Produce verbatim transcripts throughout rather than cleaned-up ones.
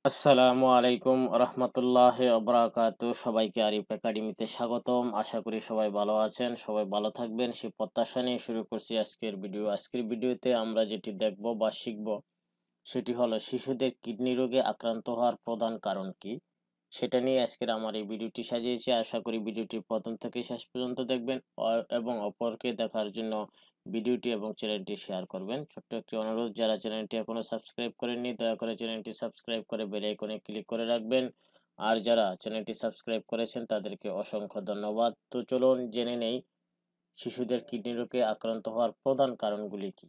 আসসালামু আলাইকুম রহমতুল্লাহ অবরাকাতু। সবাইকে আরিফ একাডেমিতে স্বাগতম। আশা করি সবাই ভালো আছেন, সবাই ভালো থাকবেন সেই প্রত্যাশা নিয়ে শুরু করছি আজকের ভিডিও। আজকের ভিডিওতে আমরা যেটি দেখব বা শিখব সেটি হলো শিশুদের কিডনি রোগে আক্রান্ত হওয়ার প্রধান কারণ কি, সেটা নিয়ে আজকের আমার এই ভিডিওটি সাজিয়েছি। আশা করি ভিডিওটি প্রথম থেকে শেষ পর্যন্ত দেখবেন এবং অপরকে দেখার জন্য ভিডিওটি এবং চ্যানেলটি শেয়ার করবেন। ছোট্ট একটি অনুরোধ, যারা চ্যানেলটি এখনো সাবস্ক্রাইব করেননি দয়া করে চ্যানেলটি সাবস্ক্রাইব করে বেল আইকনে ক্লিক করে রাখবেন। আর যারা চ্যানেলটি সাবস্ক্রাইব করেছেন তাদেরকে অসংখ্য ধন্যবাদ। তো চলুন জেনে নেই শিশুদের কিডনি রোগে আক্রান্ত হওয়ার প্রধান কারণগুলি কি।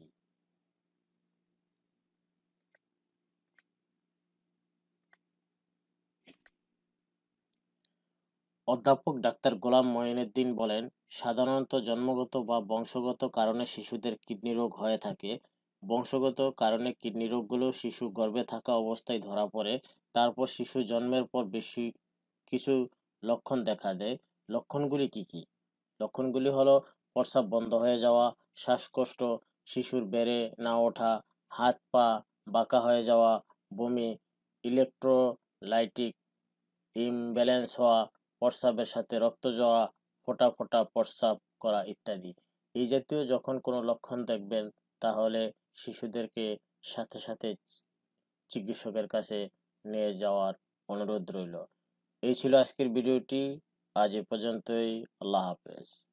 অধ্যাপক ডাক্তার গোলাম মঈনুদ্দিন বলেন, সাধারণত জন্মগত বা বংশগত কারণে শিশুদের কিডনি রোগ হয়ে থাকে। বংশগত কারণে কিডনি রোগগুলো শিশু গর্ভে থাকা অবস্থায় ধরা পড়ে। তারপর শিশু জন্মের পর বেশি কিছু লক্ষণ দেখা দেয়। লক্ষণগুলি কি কি? লক্ষণগুলি হলো প্রস্রাব বন্ধ হয়ে যাওয়া, শ্বাসকষ্ট, শিশুর বেড়ে না ওঠা, হাত পা বাঁকা হয়ে যাওয়া, বমি, ইলেকট্রোলাইটিক ইমব্যালেন্স হওয়া, প্রস্রাবের সাথে রক্ত যাওয়া, ফোঁটা ফোঁটা প্রস্রাব করা ইত্যাদি। এই জাতীয় যখন কোনো লক্ষণ দেখবেন তাহলে শিশুদেরকে সাথে সাথে চিকিৎসকের কাছে নিয়ে যাওয়ার অনুরোধ রইল। এই ছিল আজকের ভিডিওটি। আজ এ পর্যন্তই। আল্লাহ হাফেজ।